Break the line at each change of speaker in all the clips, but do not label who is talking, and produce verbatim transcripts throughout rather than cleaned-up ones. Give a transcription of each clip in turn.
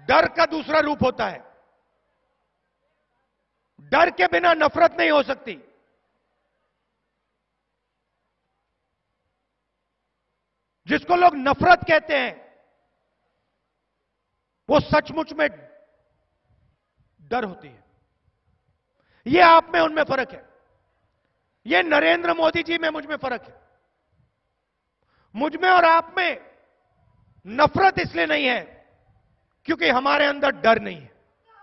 डर का दूसरा रूप होता है। डर के बिना नफरत नहीं हो सकती। जिसको लोग नफरत कहते हैं वो सचमुच में डर होती है। यह आप में उनमें फर्क है। यह नरेंद्र मोदी जी में मुझ में फर्क है। मुझ में और आप में नफरत इसलिए नहीं है क्योंकि हमारे अंदर डर नहीं है।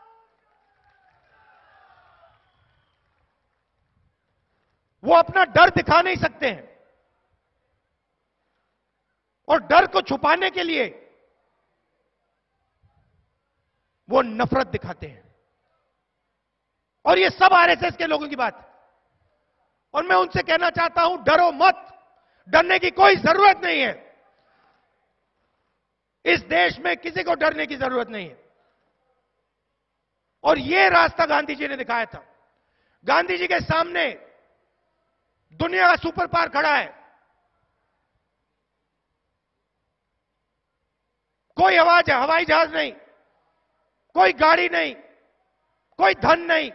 वो अपना डर दिखा नहीं सकते हैं और डर को छुपाने के लिए वो नफरत दिखाते हैं। और ये सब आरएसएस के लोगों की बात है। और मैं उनसे कहना चाहता हूं, डरो मत। डरने की कोई जरूरत नहीं है। इस देश में किसी को डरने की जरूरत नहीं है। और यह रास्ता गांधी जी ने दिखाया था। गांधी जी के सामने दुनिया का सुपर पावर खड़ा है। कोई आवाज हवाई जहाज नहीं, कोई गाड़ी नहीं, कोई धन नहीं।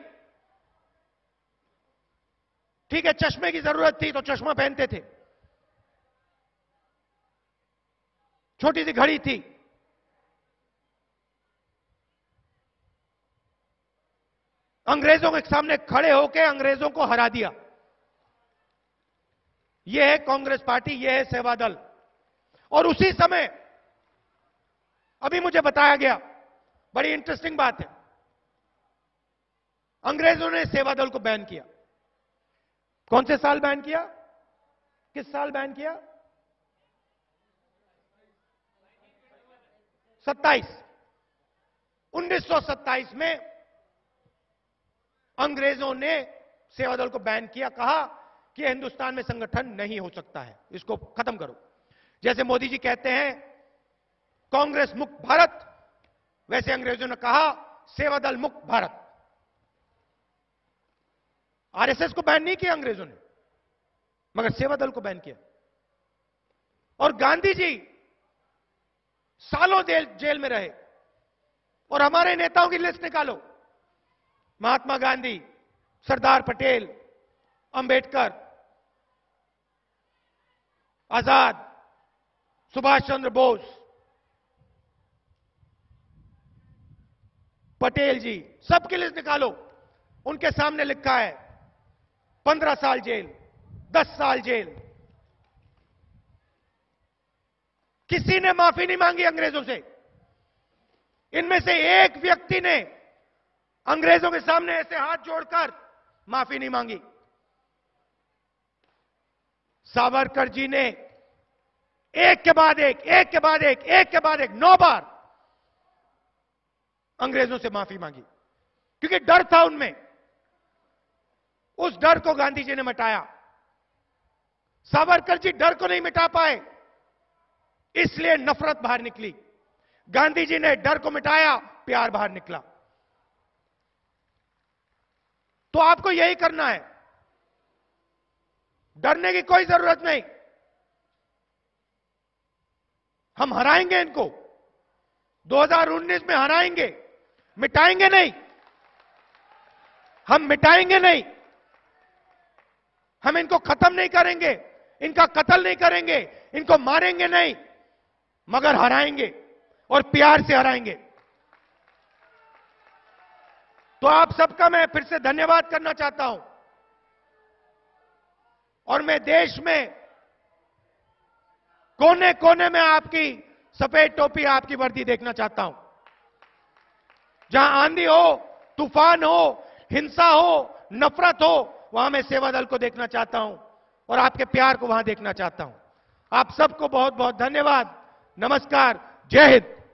ठीक है, चश्मे की जरूरत थी तो चश्मा पहनते थे, छोटी सी घड़ी थी। अंग्रेजों के सामने खड़े होकर अंग्रेजों को हरा दिया। यह है कांग्रेस पार्टी, यह है सेवा दल। और उसी समय अभी मुझे बताया गया, बड़ी इंटरेस्टिंग बात है, अंग्रेजों ने सेवा दल को बैन किया। कौन से साल बैन किया? किस साल बैन किया? सत्ताईस उन्नीस सौ सत्ताईस में अंग्रेजों ने सेवा दल को बैन किया। कहा कि हिंदुस्तान में संगठन नहीं हो सकता है, इसको खत्म करो। जैसे मोदी जी कहते हैं कांग्रेस मुक्त भारत, वैसे अंग्रेजों ने कहा सेवा दल मुक्त भारत। आरएसएस को बैन नहीं किया अंग्रेजों ने, मगर सेवा दल को बैन किया। और गांधी जी सालों जेल जेल में रहे। और हमारे नेताओं की लिस्ट निकालो, महात्मा गांधी, सरदार पटेल, अंबेडकर, आजाद, सुभाष चंद्र बोस, पटेल जी, सबकी लिस्ट निकालो। उनके सामने लिखा है पंद्रह साल जेल, दस साल जेल। किसी ने माफी नहीं मांगी अंग्रेजों से। इनमें से एक व्यक्ति ने अंग्रेजों के सामने ऐसे हाथ जोड़कर माफी नहीं मांगी। सावरकर जी ने एक के बाद एक, एक के बाद एक, एक के बाद एक, नौ बार अंग्रेजों से माफी मांगी, क्योंकि डर था उनमें। उस डर को गांधी जी ने मिटाया। सावरकर जी डर को नहीं मिटा पाए, इसलिए नफरत बाहर निकली। गांधी जी ने डर को मिटाया, प्यार बाहर निकला। तो आपको यही करना है, डरने की कोई जरूरत नहीं। हम हराएंगे इनको, दो हज़ार उन्नीस में हराएंगे, मिटाएंगे नहीं। हम मिटाएंगे नहीं, हम इनको खत्म नहीं करेंगे, इनका कत्ल नहीं करेंगे, इनको मारेंगे नहीं, मगर हराएंगे और प्यार से हराएंगे। तो आप सबका मैं फिर से धन्यवाद करना चाहता हूं। और मैं देश में कोने कोने में आपकी सफेद टोपी, आपकी वर्दी देखना चाहता हूं। जहां आंधी हो, तूफान हो, हिंसा हो, नफरत हो, वहां मैं सेवा दल को देखना चाहता हूं और आपके प्यार को वहां देखना चाहता हूं। आप सबको बहुत बहुत धन्यवाद। नमस्कार, जय हिंद।